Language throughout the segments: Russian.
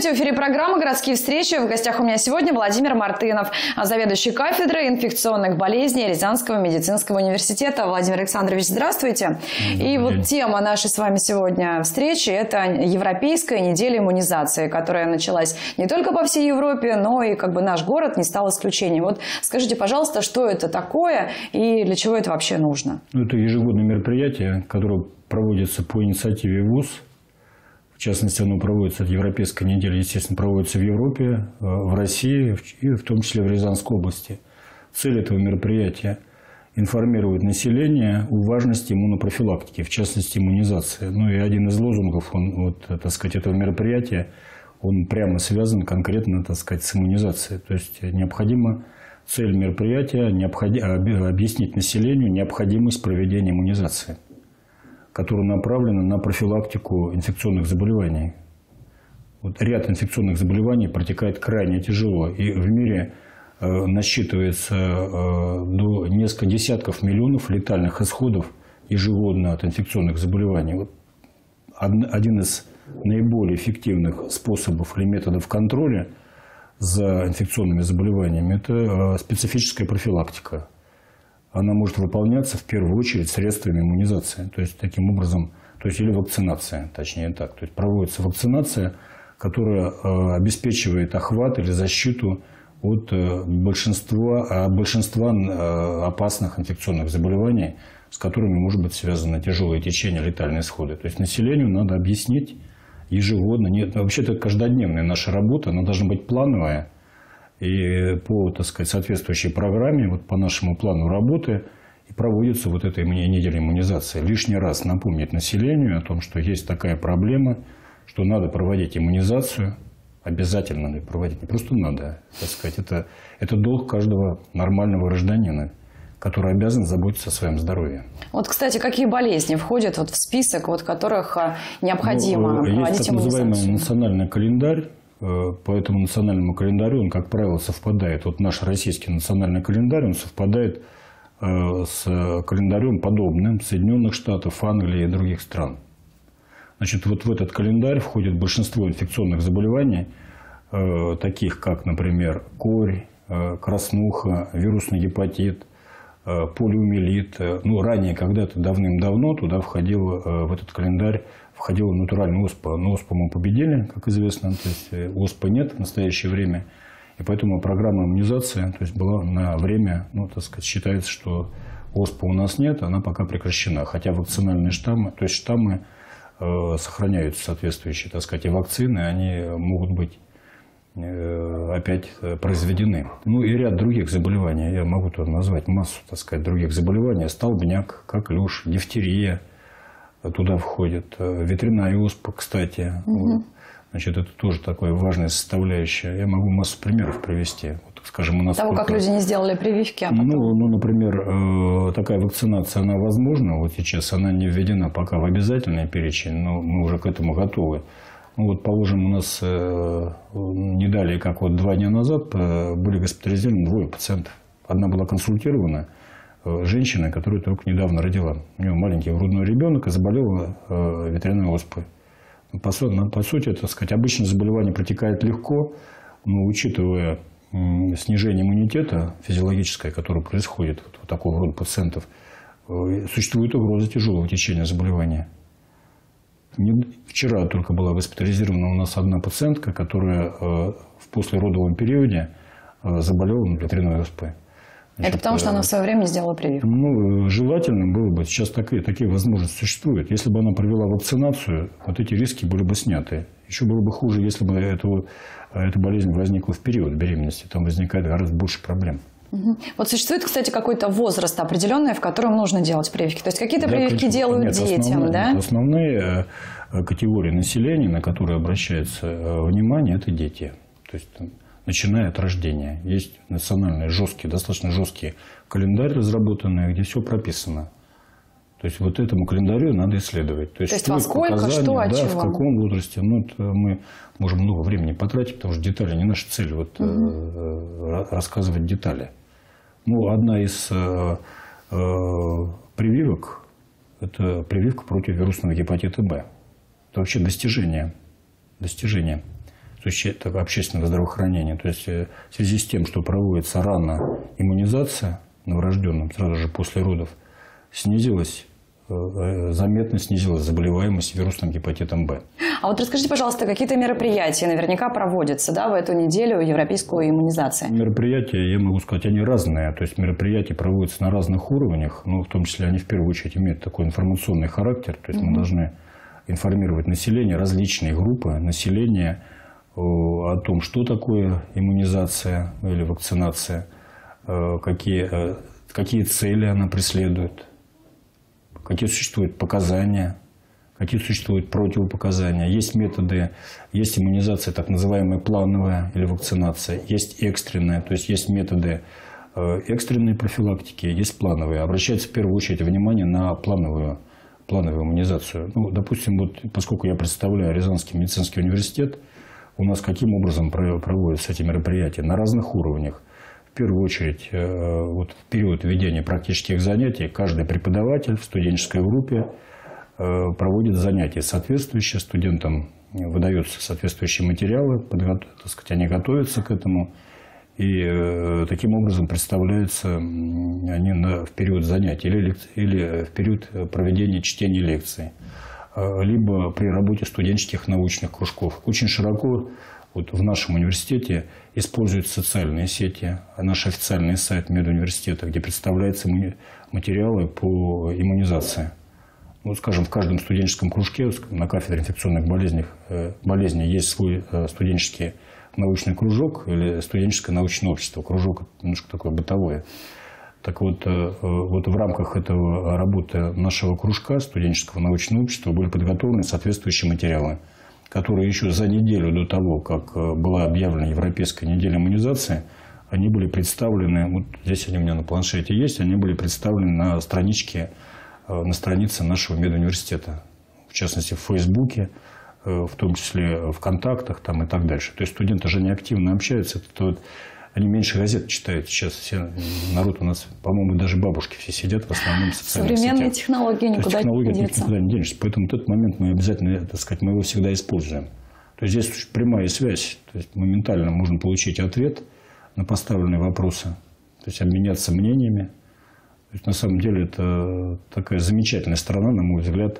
Здравствуйте, в эфире программа «Городские встречи». В гостях у меня сегодня Владимир Мартынов, заведующий кафедрой инфекционных болезней Рязанского медицинского университета. Владимир Александрович, здравствуйте. И вот тема нашей с вами сегодня встречи – это Европейская неделя иммунизации, которая началась не только по всей Европе, но и наш город не стал исключением. Вот скажите, пожалуйста, что это такое и для чего это вообще нужно? Это ежегодное мероприятие, которое проводится по инициативе ВУЗ. В частности, оно проводится, Европейская неделя, естественно, проводится в Европе, в России и в том числе в Рязанской области. Цель этого мероприятия – информировать население о важности иммунопрофилактики, в частности, иммунизации. Ну и один из лозунгов этого мероприятия, он прямо связан конкретно, с иммунизацией. То есть, цель мероприятия – объяснить населению необходимость проведения иммунизации, которая направлена на профилактику инфекционных заболеваний. Ряд инфекционных заболеваний протекает крайне тяжело. И в мире насчитывается до нескольких десятков миллионов летальных исходов ежегодно от инфекционных заболеваний. Один из наиболее эффективных способов или методов контроля за инфекционными заболеваниями – это специфическая профилактика. Она может выполняться в первую очередь средствами иммунизации, то есть таким образом, или вакцинация, точнее так. То есть проводится вакцинация, которая обеспечивает охват или защиту от большинства опасных инфекционных заболеваний, с которыми может быть связано тяжелое течение, летальные исходы. То есть населению надо объяснить ежегодно. Вообще-то это каждодневная наша работа, она должна быть плановая. И по, соответствующей программе, по нашему плану работы, и проводится эта неделя иммунизации. Лишний раз напомнить населению о том, что есть такая проблема, что надо проводить иммунизацию, обязательно надо проводить, не просто надо, это долг каждого нормального гражданина, который обязан заботиться о своем здоровье. Кстати, какие болезни входят в список, которых необходимо проводить иммунизацию? Есть так называемый национальный календарь. По этому национальному календарю он, как правило, совпадает. Наш российский национальный календарь, он совпадает с календарем подобным Соединенных Штатов, Англии и других стран. В этот календарь входит большинство инфекционных заболеваний, таких как, например, корь, краснуха, вирусный гепатит, полиомиелит. Ранее, когда-то давным-давно туда в этот календарь входила натуральная оспа. Но оспу мы победили, как известно. То есть оспы нет в настоящее время. И поэтому программа иммунизации была на время, считается, что оспы у нас нет, она пока прекращена. Хотя вакцинальные штаммы, то есть штаммы сохраняются соответствующие, и вакцины, они могут быть опять произведены. И ряд других заболеваний. Я могу тут назвать массу, других заболеваний. Столбняк, коклюш, дифтерия. Туда входит ветряная оспа, кстати. Это тоже такая важная составляющая. Я могу массу примеров привести. Скажем, у нас того, как люди не сделали прививки. А потом... например, такая вакцинация, она возможна. Сейчас она не введена пока в обязательный перечень, но мы уже к этому готовы. Положим, у нас не далее, как 2 дня назад, были госпитализированы 2 пациентов. Одна была консультирована, женщина, которая только недавно родила. У нее маленький грудной ребенок и заболела ветряной оспой. По сути, обычно заболевание протекает легко, но учитывая снижение иммунитета физиологическое, которое происходит у такого рода пациентов, существует угроза тяжелого течения заболевания. Вчера только была госпитализирована у нас одна пациентка, которая в послеродовом периоде заболела ветряной оспой. Это потому, что она в свое время не сделала прививку? Желательно было бы. Сейчас такие возможности существуют. Если бы она провела вакцинацию, эти риски были бы сняты. Еще было бы хуже, если бы эта болезнь возникла в период беременности. Там возникает гораздо больше проблем. Существует, кстати, какой-то возраст определенный, в котором нужно делать прививки? То есть какие-то прививки делают детям, да? Основные категории населения, на которые обращается внимание, это дети. То есть начиная от рождения. Есть национальный достаточно жесткий календарь разработанный, где все прописано. То есть этому календарю надо исследовать. То есть во сколько, что, от чего? В каком возрасте. Мы можем много времени потратить, потому что детали не наша цель. Рассказывать детали. Одна из прививок – это прививка против вирусного гепатита Б. Это вообще достижение. То общественного здравоохранения. То есть в связи с тем, что проводится рано иммунизация новорожденным сразу же после родов, заметно снизилась заболеваемость вирусным гепатитом Б. А вот расскажите, пожалуйста, какие-то мероприятия наверняка проводятся, да, в эту неделю европейскую иммунизацию? Мероприятия, я могу сказать, они разные. То есть мероприятия проводятся на разных уровнях, но в том числе они в первую очередь имеют такой информационный характер. То есть мы должны информировать население, различные группы населения о том, что такое иммунизация или вакцинация, какие цели она преследует, какие существуют показания, какие существуют противопоказания. Есть методы, есть иммунизация так называемая плановая или вакцинация, есть экстренная, то есть есть методы экстренной профилактики, есть плановые. Обращается в первую очередь внимание на плановую иммунизацию. Ну, допустим, вот, поскольку я представляю Рязанский медицинский университет, у нас каким образом проводятся эти мероприятия? На разных уровнях. В первую очередь, вот в период ведения практических занятий каждый преподаватель в студенческой группе проводит занятия соответствующие. Студентам выдаются соответствующие материалы, так сказать, они готовятся к этому. И таким образом представляются они в период занятий или в период проведения чтения лекций, либо при работе студенческих научных кружков. Очень широко вот в нашем университете используются социальные сети, наш официальный сайт медуниверситета, где представляются материалы по иммунизации. Вот, скажем, в каждом студенческом кружке на кафедре инфекционных болезней есть свой студенческий научный кружок или студенческое научное общество. Кружок немножко такое бытовое. Так вот, в рамках этого работы нашего кружка студенческого научного общества были подготовлены соответствующие материалы, которые еще за неделю до того, как была объявлена Европейская неделя иммунизации, они были представлены, вот здесь они у меня на планшете есть, они были представлены на страничке, на странице нашего медуниверситета, в частности в Фейсбуке, в том числе в контактах там, и так дальше. То есть студенты же не активно общаются, они меньше газет читают. Сейчас все народ у нас, по-моему, даже бабушки все сидят в основном в социальных современные сетях. технологии никуда не денутся. Никуда не денешься. Поэтому этот момент мы обязательно, так сказать, мы его всегда используем. То есть здесь прямая связь. То есть моментально можно получить ответ на поставленные вопросы. То есть обменяться мнениями. То есть на самом деле это такая замечательная сторона, на мой взгляд,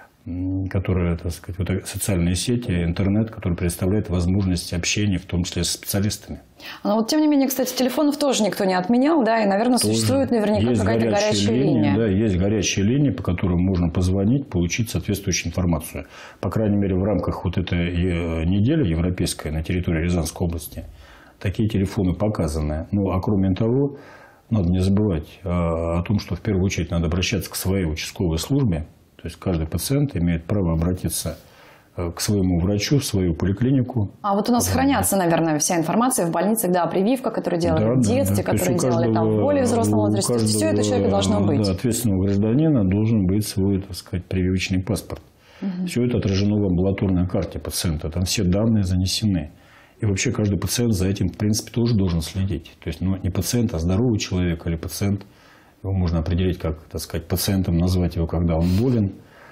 которая, так сказать, вот социальные сети, интернет, который предоставляет возможность общения, в том числе с специалистами. Но вот, тем не менее, кстати, телефонов тоже никто не отменял, да, и, наверное, тоже существует наверняка какая-то горячая линия. Да, есть горячая линия, по которой можно позвонить, получить соответствующую информацию. По крайней мере, в рамках вот этой недели европейской на территории Рязанской области такие телефоны показаны. Ну, а кроме того, надо не забывать о том, что в первую очередь надо обращаться к своей участковой службе. То есть каждый пациент имеет право обратиться к своему врачу, в свою поликлинику. А вот у нас хранятся, наверное, вся информация в больницах, да, прививка, которую делали в детстве, которую делали там в более взрослом возрасте. Все это у человека должно быть. Да, ответственного гражданина должен быть свой, так сказать, прививочный паспорт. Все это отражено в амбулаторной карте пациента. Там все данные занесены. И вообще каждый пациент за этим, в принципе, тоже должен следить. То есть, не пациент, а здоровый человек или пациент. Его можно определить как, так сказать, пациентом, назвать его, когда он болен,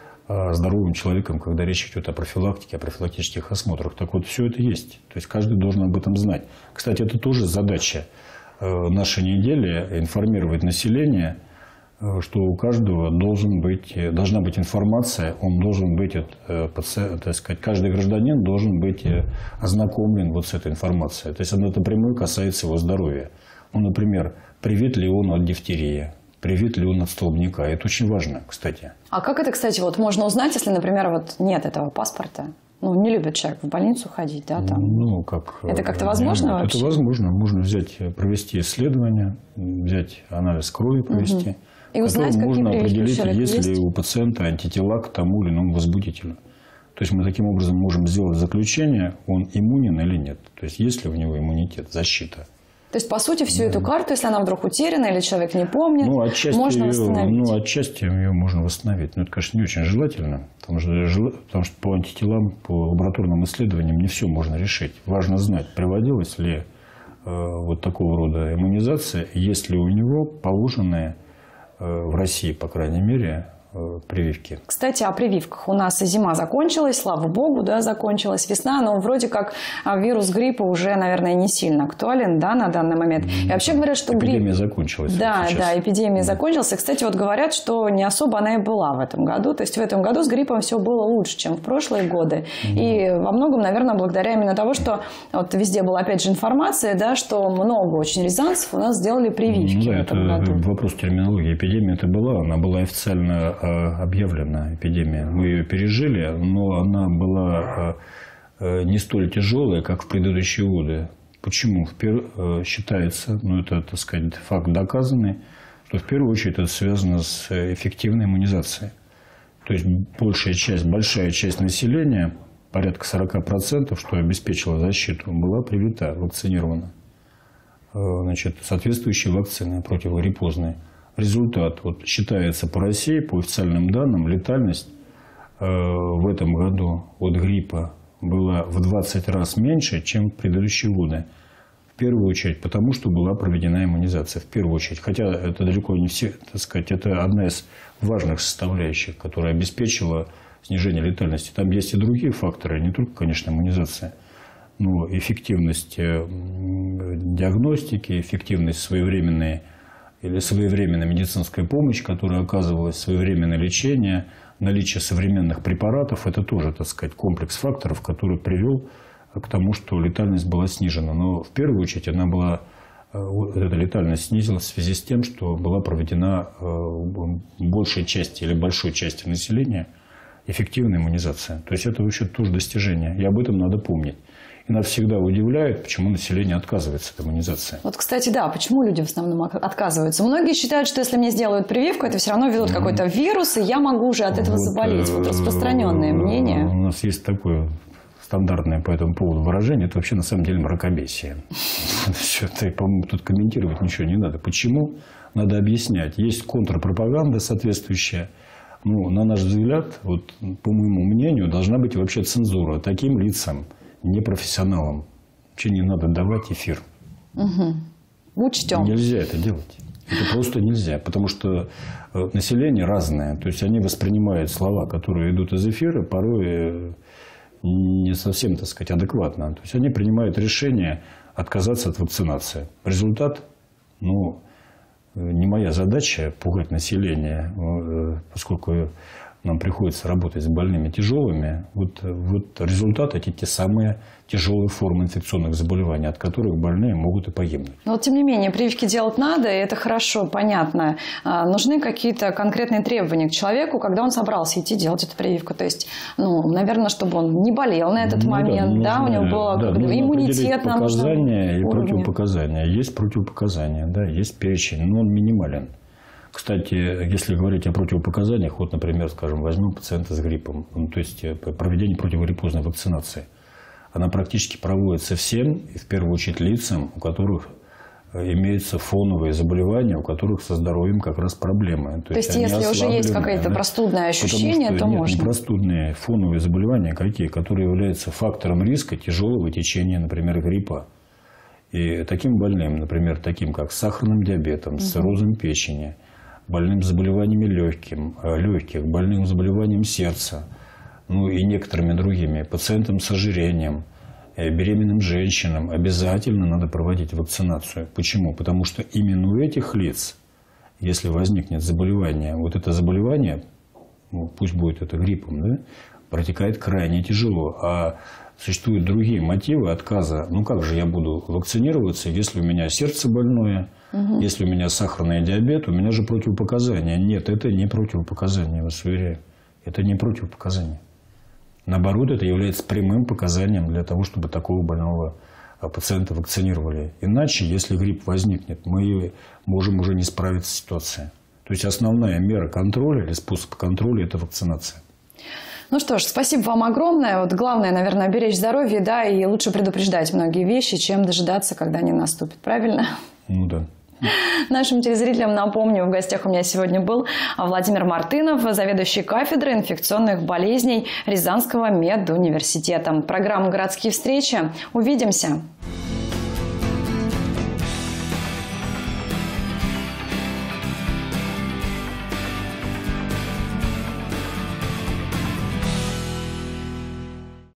а здоровым человеком, когда речь идет о профилактике, о профилактических осмотрах. Так вот, все это есть. То есть, каждый должен об этом знать. Кстати, это тоже задача нашей недели – информировать население, что у каждого должна быть информация, он должен быть, так сказать, каждый гражданин должен быть ознакомлен вот с этой информацией. То есть, она напрямую касается его здоровья. Ну, например, привит ли он от дифтерии, привит ли он от столбняка. Это очень важно, кстати. А как это, кстати, вот можно узнать, если, например, вот нет этого паспорта? Ну, не любит человек в больницу ходить, да? Там. Ну, как... Это как-то возможно вообще? Это возможно. Можно провести исследование, взять анализ крови, провести. И узнать, какие можно определить, есть ли у пациента антитела к тому или иному возбудителю. То есть мы таким образом можем сделать заключение, он иммунен или нет. То есть есть ли у него иммунитет, защита. То есть, по сути, всю эту карту, если она вдруг утеряна или человек не помнит, можно восстановить? Отчасти ее можно восстановить. Но это, конечно, не очень желательно, потому что по антителам, по лабораторным исследованиям не все можно решить. Важно знать, приводилась ли вот такого рода иммунизация, есть ли у него положенные в России, по крайней мере, прививки. Кстати, о прививках. У нас и зима закончилась, слава богу, да, закончилась весна, но вроде как вирус гриппа уже, наверное, не сильно актуален, да, на данный момент. И вообще говорят, что эпидемия закончилась. Да, вот да, эпидемия закончилась. И, кстати, вот говорят, что не особо она и была в этом году. То есть в этом году с гриппом все было лучше, чем в прошлые годы. И во многом, наверное, благодаря именно того, что вот везде была, опять же, информация, да, что много очень рязанцев у нас сделали прививки в этом году. Вопрос терминологии. Эпидемия это была, она была официально объявлена, эпидемия. Мы ее пережили, но она была не столь тяжелая, как в предыдущие годы. Почему? Считается, ну это, так сказать, факт доказанный, что в первую очередь это связано с эффективной иммунизацией. То есть большая часть населения, порядка 40%, что обеспечило защиту, была привита, вакцинирована. Значит, соответствующие вакцины противогриппозные. Результат считается по России, по официальным данным, летальность в этом году от гриппа была в 20 раз меньше, чем в предыдущие годы. В первую очередь потому, что была проведена иммунизация. В первую очередь. Хотя это далеко не все, так сказать, это одна из важных составляющих, которая обеспечила снижение летальности. Там есть и другие факторы, не только, конечно, иммунизация. Но эффективность диагностики, эффективность своевременная медицинская помощь, которая оказывалась, своевременное лечение, наличие современных препаратов – это тоже, так сказать, комплекс факторов, который привел к тому, что летальность была снижена. Но в первую очередь эта летальность снизилась в связи с тем, что была проведена большей части или большой части населения эффективная иммунизация. То есть это вообще тоже достижение. И об этом надо помнить. И нас всегда удивляет, почему население отказывается от иммунизации. Вот, кстати, да, почему люди в основном отказываются? Многие считают, что если мне сделают прививку, это все равно введут какой-то вирус, и я могу уже от этого заболеть. Вот распространенное мнение. У нас есть такое стандартное по этому поводу выражение. Это вообще на самом деле мракобесие. По-моему, тут комментировать ничего не надо. Почему? Надо объяснять. Есть контрпропаганда соответствующая. Ну, на наш взгляд, по моему мнению, должна быть вообще цензура таким лицам, непрофессионалам. Вообще не надо давать эфир. Учтем. Нельзя это делать. Это просто нельзя. Потому что население разное. То есть они воспринимают слова, которые идут из эфира, порой не совсем, так сказать, адекватно. То есть они принимают решение отказаться от вакцинации. Результат, не моя задача пугать население, поскольку нам приходится работать с больными тяжелыми. Вот результат – это те самые тяжелые формы инфекционных заболеваний, от которых больные могут и погибнуть. Но тем не менее, прививки делать надо, и это хорошо, понятно. Нужны какие-то конкретные требования к человеку, когда он собрался идти делать эту прививку. То есть, наверное, чтобы он не болел на этот момент, у него был иммунитет. Показания и противопоказания. Есть противопоказания, да, есть перечень, но он минимален. Кстати, если говорить о противопоказаниях, например, скажем, возьмем пациента с гриппом, то есть проведение противогриппозной вакцинации. Она практически проводится всем, и в первую очередь лицам, у которых имеются фоновые заболевания, у которых со здоровьем как раз проблемы. То есть если уже есть какое-то простудное ощущение, то можно? Простудные фоновые заболевания какие, которые являются фактором риска тяжелого течения, например, гриппа. И таким больным, например, таким как с сахарным диабетом, с циррозом печени, больным заболеваниями легких, больным заболеванием сердца, и некоторыми другими, пациентам с ожирением, беременным женщинам обязательно надо проводить вакцинацию. Почему? Потому что именно у этих лиц, если возникнет заболевание, это заболевание, пусть будет это гриппом, да, протекает крайне тяжело. А существуют другие мотивы отказа. Как же я буду вакцинироваться, если у меня сердце больное, если у меня сахарный диабет, у меня же противопоказания. Нет, это не противопоказания, я вас уверяю. Это не противопоказания. Наоборот, это является прямым показанием для того, чтобы такого больного пациента вакцинировали. Иначе, если грипп возникнет, мы можем уже не справиться с ситуацией. То есть основная мера контроля или способ контроля – это вакцинация. Ну что ж, спасибо вам огромное. Главное, наверное, беречь здоровье, да, и лучше предупреждать многие вещи, чем дожидаться, когда они наступят. Правильно? Да. Нашим телезрителям напомню, в гостях у меня сегодня был Владимир Мартынов, заведующий кафедрой инфекционных болезней Рязанского медуниверситета. Программа «Городские встречи». Увидимся!